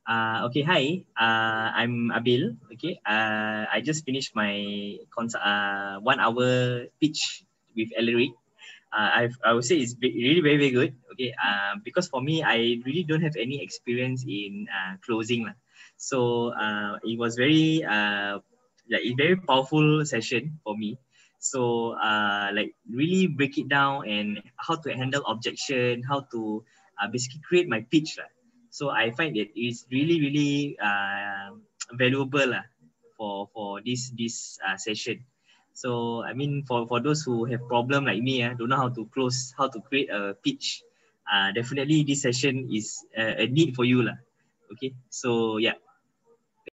Okay, hi. I'm Abil. Okay, I just finished my 1 hour pitch with Ellery. I would say it's really very, very good. Okay, because for me, I really don't have any experience in closing lah. So it was very like a very powerful session for me. So like really break it down and how to handle objection, how to basically create my pitch lah. So I find that it's really, really valuable for this session. So I mean, for those who have problem like me, don't know how to close, how to create a pitch, definitely this session is a need for you lah. Okay, so yeah,